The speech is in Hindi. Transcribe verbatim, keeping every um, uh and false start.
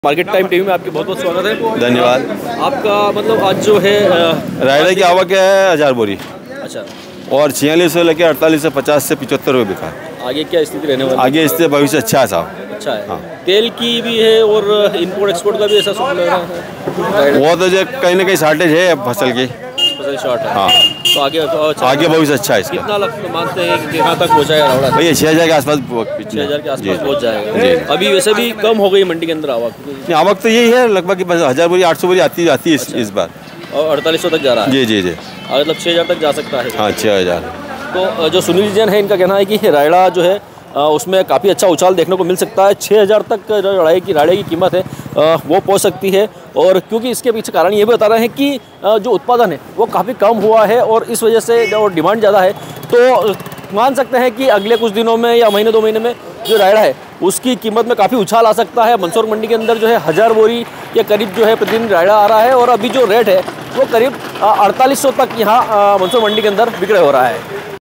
मार्केट टाइम टीवी में आपके बहुत बहुत स्वागत है। धन्यवाद। आपका मतलब आज जो है रायडा की आवक है हजार बोरी। अच्छा। और छियालीस से लेकर अड़तालीस से पचास से पचहत्तर रुपये बिका है। आगे क्या स्थिति रहने वाली? आगे इससे भविष्य अच्छा है साहब। अच्छा है। हाँ। तेल की भी है और इंपोर्ट एक्सपोर्ट का भी ऐसा सुन रहा है। वो तो जो कहीं ना कहीं शॉर्टेज है फसल की। फसल शॉर्ट है। हाँ। तो आगे तो आगे भविष्य अच्छा है इसका। कितना लग मानते हैं कि कहाँ तक पहुँचाएगा रावड़ा? भैया छः हज़ार के आसपास छः हज़ार के आसपास पहुँच जाएगा। अभी वैसे भी कम हो गई मंडी के अंदर आवक। आवक तो यही है लगभग हज़ार बोरी आठ सौ बोरी आती आती है इस, इस बार। और अड़तालीस सौ तक जा रहा है। जी जी जी। मतलब छः हज़ार तक जा सकता है। हाँ छः हज़ार। तो जो सुनील जैन है इनका कहना है कि रायडा जो है उसमें काफ़ी अच्छा उछाल देखने को मिल सकता है। छः हज़ार तक जो रायडे की रायडे की कीमत है वो पहुंच सकती है। और क्योंकि इसके पीछे कारण ये भी बता रहे हैं कि जो उत्पादन है वो काफ़ी कम हुआ है और इस वजह से जो डिमांड ज़्यादा है, तो मान सकते हैं कि अगले कुछ दिनों में या महीने दो महीने में जो रायडा है उसकी कीमत में काफ़ी उछाल आ सकता है। मंदसौर मंडी के अंदर जो है हज़ार बोरी के करीब जो है प्रतिदिन रायडा आ रहा है और अभी जो रेट है वो करीब अड़तालीस सौ तक यहाँ मंदसौर मंडी के अंदर बिक्री हो रहा है।